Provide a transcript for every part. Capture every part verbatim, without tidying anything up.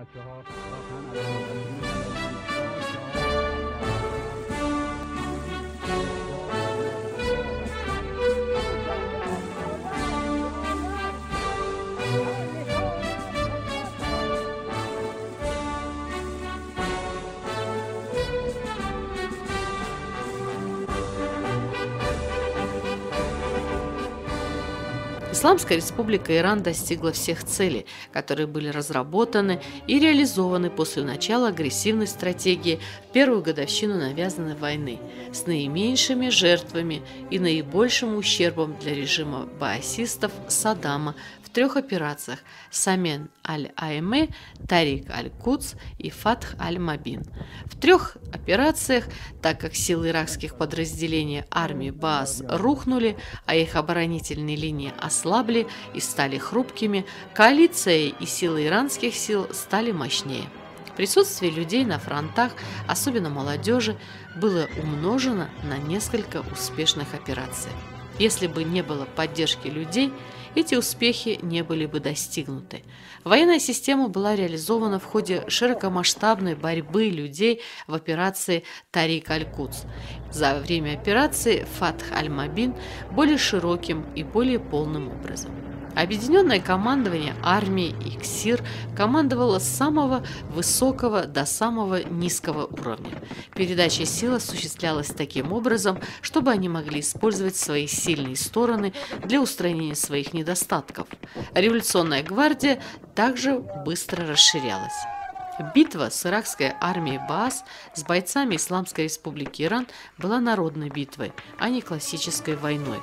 Исламская республика Иран достигла всех целей, которые были разработаны и реализованы после начала агрессивной стратегии в первую годовщину навязанной войны с наименьшими жертвами и наибольшим ущербом для режима баасистов Саддама в трех операциях Самен аль-Айме, Тарик аль-Кудс и Фатх аль-Мабин. В трех операциях, так как силы иракских подразделений армии Баас рухнули, а их оборонительные линии ослабли и стали хрупкими, коалиция и силы иранских сил стали мощнее. Присутствие людей на фронтах, особенно молодежи, было умножено на несколько успешных операций. Если бы не было поддержки людей, эти успехи не были бы достигнуты. Военная система была реализована в ходе широкомасштабной борьбы людей в операции Тарик аль-Кудс. За время операции Фатх аль-Мабин более широким и более полным образом. Объединенное командование армии ИКСИР командовало с самого высокого до самого низкого уровня. Передача сил осуществлялась таким образом, чтобы они могли использовать свои сильные стороны для устранения своих недостатков. Революционная гвардия также быстро расширялась. Битва с иракской армией Баас с бойцами Исламской республики Иран была народной битвой, а не классической войной.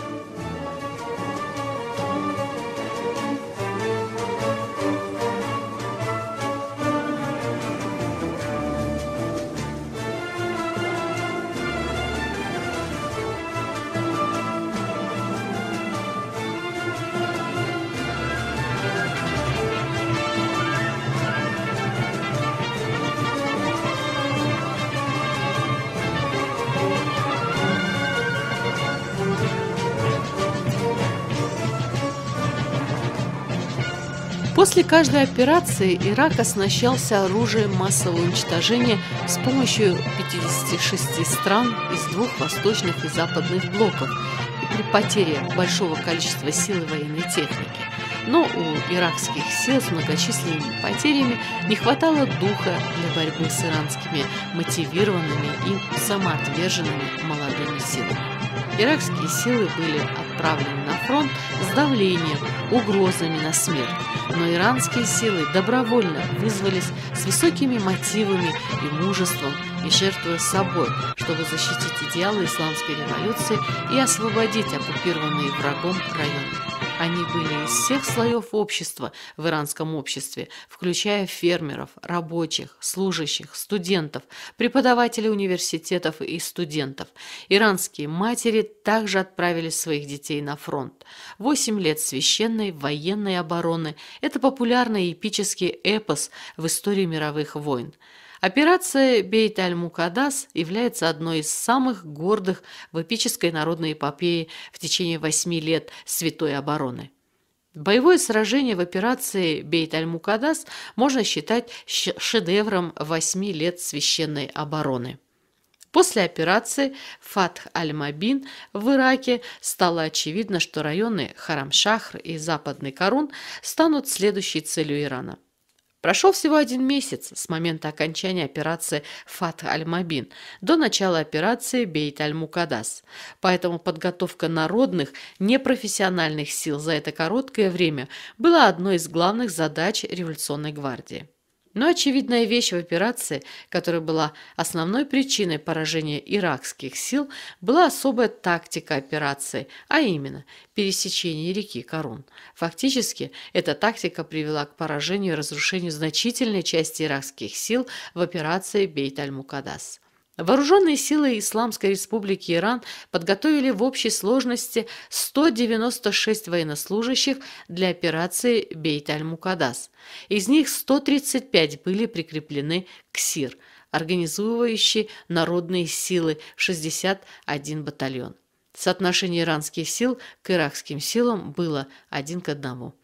После каждой операции Ирак оснащался оружием массового уничтожения с помощью пятидесяти шести стран из двух восточных и западных блоков и при потере большого количества сил и военной техники. Но у иракских сил с многочисленными потерями не хватало духа для борьбы с иранскими мотивированными и самоотверженными молодыми силами. Иракские силы были отправлены на фронт с давлением, угрозами на смерть, но иранские силы добровольно вызвались с высокими мотивами и мужеством и жертвуя собой, чтобы защитить идеалы исламской революции и освободить оккупированные врагом районы. Они были из всех слоев общества в иранском обществе, включая фермеров, рабочих, служащих, студентов, преподавателей университетов и студентов. Иранские матери также отправили своих детей на фронт. Восемь лет священной военной обороны – это популярный эпический эпос в истории мировых войн. Операция Бейт-аль-Мукаддас является одной из самых гордых в эпической народной эпопее в течение восьми лет святой обороны. Боевое сражение в операции Бейт-аль-Мукаддас можно считать шедевром восьми лет священной обороны. После операции Фатх аль-Мабин в Ираке стало очевидно, что районы Харам-Шахр и Западный Карун станут следующей целью Ирана. Прошел всего один месяц с момента окончания операции Фатх аль-Мабин до начала операции Бейт-аль-Мукаддас, поэтому подготовка народных, непрофессиональных сил за это короткое время была одной из главных задач революционной гвардии. Но очевидная вещь в операции, которая была основной причиной поражения иракских сил, была особая тактика операции, а именно пересечение реки Карун. Фактически, эта тактика привела к поражению и разрушению значительной части иракских сил в операции Бейт-аль-Мукаддас. Вооруженные силы Исламской республики Иран подготовили в общей сложности сто девяносто шесть военнослужащих для операции Бейт-аль-Мукаддас. Из них сто тридцать пять были прикреплены к СИР, организующей народные силы в шестьдесят один батальон. Соотношение иранских сил к иракским силам было один к одному.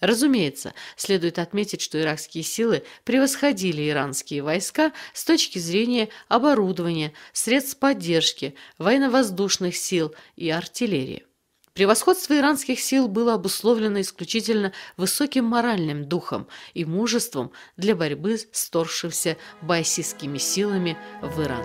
Разумеется, следует отметить, что иракские силы превосходили иранские войска с точки зрения оборудования, средств поддержки, военно-воздушных сил и артиллерии. Превосходство иранских сил было обусловлено исключительно высоким моральным духом и мужеством для борьбы с вторгшимися баасистскими силами в Иран.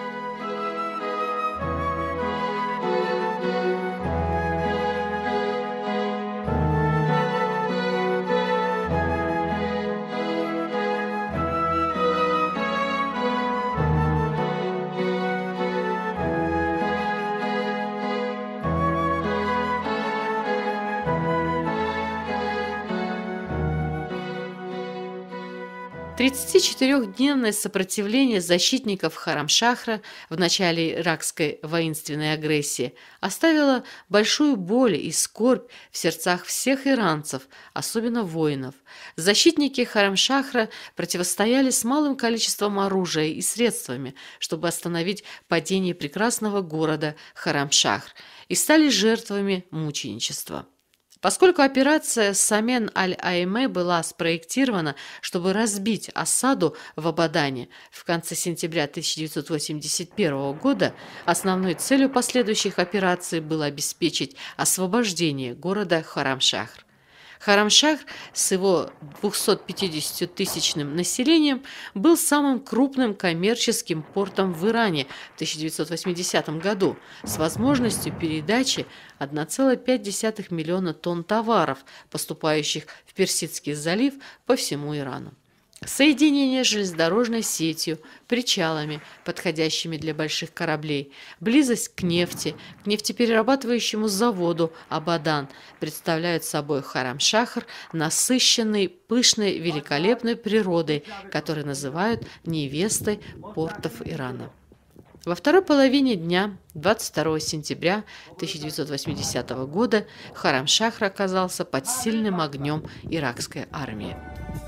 тридцатичетырёхдневное сопротивление защитников Харамшахра в начале иракской воинственной агрессии оставило большую боль и скорбь в сердцах всех иранцев, особенно воинов. Защитники Харамшахра противостояли с малым количеством оружия и средствами, чтобы остановить падение прекрасного города Харамшахр, и стали жертвами мученичества. Поскольку операция Самен аль-Айме была спроектирована, чтобы разбить осаду в Абадане в конце сентября тысяча девятьсот восемьдесят первого года, основной целью последующих операций было обеспечить освобождение города Харамшахр. Харамшахр с его двухсотпятидесятитысячным населением был самым крупным коммерческим портом в Иране в тысяча девятьсот восьмидесятом году с возможностью передачи одна целая пять десятых миллиона тонн товаров, поступающих в Персидский залив по всему Ирану. Соединение с железнодорожной сетью, причалами, подходящими для больших кораблей, близость к нефти, к нефтеперерабатывающему заводу Абадан представляют собой Харамшахр, насыщенный, пышной, великолепной природой, который называют невестой портов Ирана. Во второй половине дня, двадцать второго сентября тысяча девятьсот восьмидесятого года, Харамшахр оказался под сильным огнем иракской армии.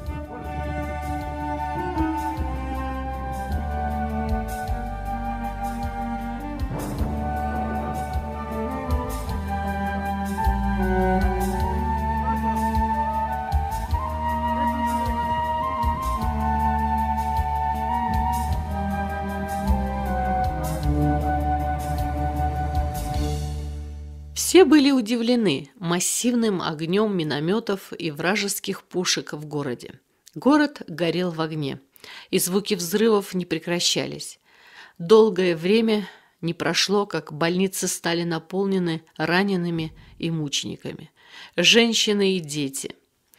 Все были удивлены массивным огнем минометов и вражеских пушек в городе. Город горел в огне, и звуки взрывов не прекращались. Долгое время не прошло, как больницы стали наполнены ранеными и мучениками, женщины и дети.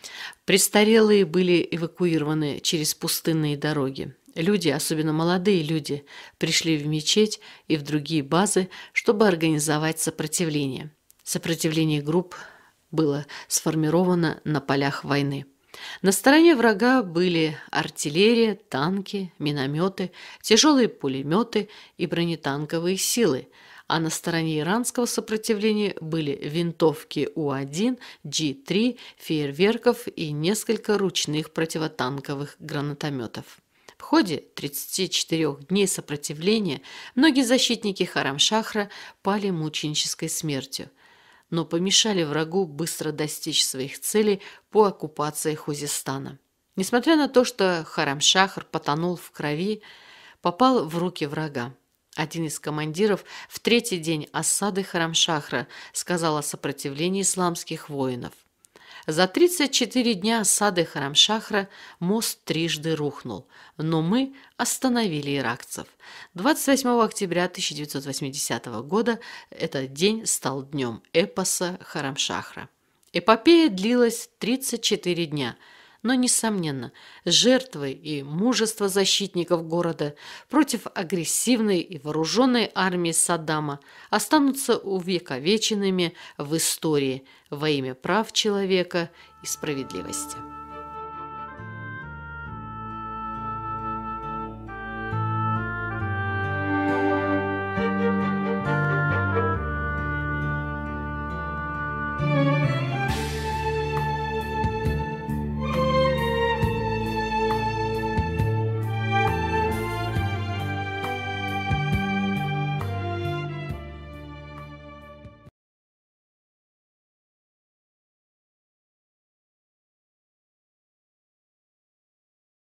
Престарелые были эвакуированы через пустынные дороги. Люди, особенно молодые люди, пришли в мечеть и в другие базы, чтобы организовать сопротивление. Сопротивление групп было сформировано на полях войны. На стороне врага были артиллерия, танки, минометы, тяжелые пулеметы и бронетанковые силы, а на стороне иранского сопротивления были винтовки У один, Джи три, фейерверков и несколько ручных противотанковых гранатометов. В ходе тридцати четырёх дней сопротивления многие защитники Харамшахра пали мученической смертью, но помешали врагу быстро достичь своих целей по оккупации Хузестана. Несмотря на то, что Харамшахр потонул в крови, попал в руки врага. Один из командиров в третий день осады Харамшахра сказал о сопротивлении исламских воинов. За тридцать четыре дня осады Харамшахра мост трижды рухнул, но мы остановили иракцев. двадцать восьмого октября тысяча девятьсот восьмидесятого года этот день стал днем эпоса Харамшахра. Эпопея длилась тридцать четыре дня, но, несомненно, жертвы и мужество защитников города против агрессивной и вооруженной армии Саддама останутся увековеченными в истории во имя прав человека и справедливости.